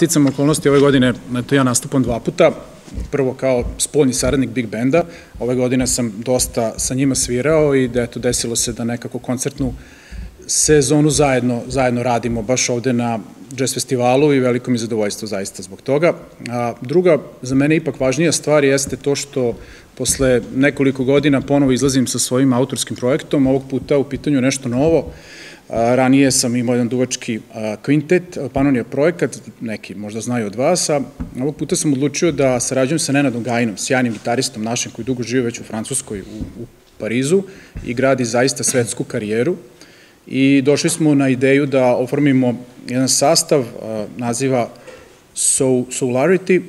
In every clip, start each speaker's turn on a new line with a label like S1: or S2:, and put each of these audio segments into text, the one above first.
S1: sticam okolnosti ove godine, ja nastupam 2 puta, prvo kao spoljni saradnik Big Benda, ove godine sam dosta sa njima svirao i da desilo se da nekako koncertnu sezonu zajedno radimo baš ovde na jazz festivalu i veliko mi zadovoljstvo zaista zbog toga. Druga, za mene ipak važnija stvar jeste to što posle nekoliko godina ponovo izlazim sa svojim autorskim projektom, ovog puta u pitanju nešto novo. Ranije sam imao jedan duvački kvintet, Panonija projekat, neki možda znaju od vas, a ovog puta sam odlučio da sarađujem sa Nenadom Gajinom, sjajnim gitaristom našim koji dugo živi već u Francuskoj, u Parizu i gradi zaista svetsku karijeru. I došli smo na ideju da oformimo jedan sastav, naziva Soularity.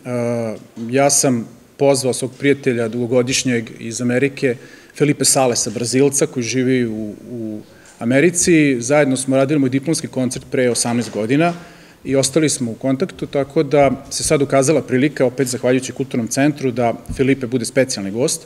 S1: Ja sam pozvao svog prijatelja dugogodišnjeg iz Amerike, Felipe Salesa, Brazilca, koji živi u Americi. Zajedno smo radili moj diplomski koncert pre 18 godina i ostali smo u kontaktu, tako da se sad ukazala prilika, opet zahvaljujući Kulturnom centru, da Felipe bude specijalni gost.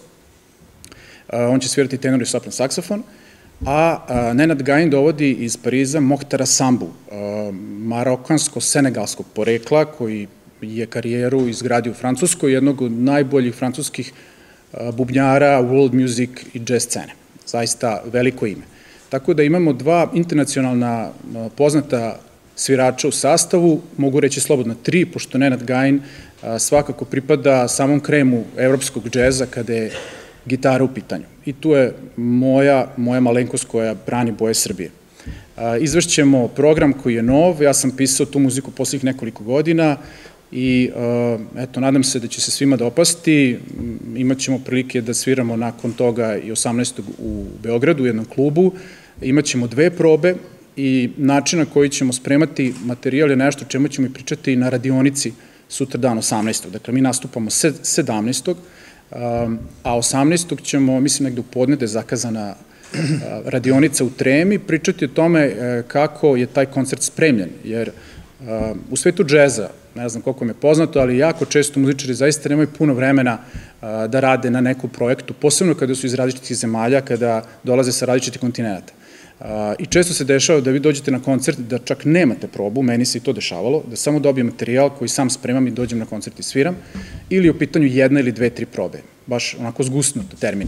S1: On će svirati tenor i sopran saksofon, a Nenad Gajin dovodi iz Pariza Mohtara Sambu, marokansko-senegalskog porekla, koji je karijeru izgradio u Francuskoj, jednog od najboljih francuskih bubnjara, world music i jazz scene. Zaista veliko ime. Tako da imamo 2 internacionalna poznata svirača u sastavu, mogu reći slobodno 3, pošto Nenad Gajin svakako pripada samom kremu evropskog džeza kada je gitara u pitanju. I tu je moja malenkost koja brani boje Srbije. Izvešćemo program koji je nov, ja sam pisao tu muziku poslednjih nekoliko godina i eto, nadam se da će se svima dopasti. Imaćemo prilike da sviramo nakon toga i 18. u Beogradu u jednom klubu. Imaćemo 2 probe i način na koji ćemo spremati materijal je nešto o čemu ćemo i pričati na radionici sutra dan 18. Dakle, mi nastupamo 17. A 18. ćemo, mislim, negde u podne da je zakazana radionica u Tremi, pričati o tome kako je taj koncert spremljen, jer u svetu džeza, ne znam koliko mi je poznato, ali jako često muzičari zaista nemaju puno vremena da rade na nekom projektu, posebno kada su iz različitih zemalja, kada dolaze sa različitih kontinenta. I često se dešava da vi dođete na koncert da čak nemate probu, meni se i to dešavalo, da samo dobijem materijal koji sam spremam i dođem na koncert i sviram, ili u pitanju 1 ili 2, 3 probe, baš onako zgusnuto termin.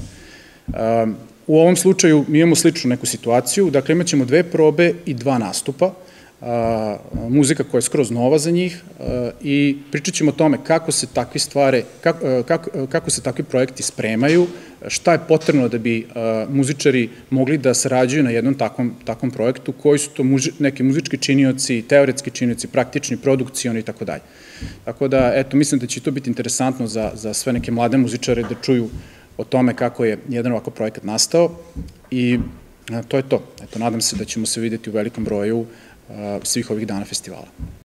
S1: U ovom slučaju mi imamo sličnu neku situaciju, dakle imat ćemo 2 probe i 2 nastupa, muzika koja je skroz nova za njih i pričat ćemo o tome kako se takve stvari, kako se takvi projekti spremaju, šta je potrebno da bi muzičari mogli da sarađuju na jednom takvom projektu, koji su to neki muzički činioci, teoretski činioci, praktični, produkcioni i tako dalje. Tako da, eto, mislim da će to biti interesantno za sve neke mlade muzičare da čuju o tome kako je jedan ovako projekat nastao i to je to. Eto, nadam se da ćemo se videti u velikom broju svih ovih dana festivala.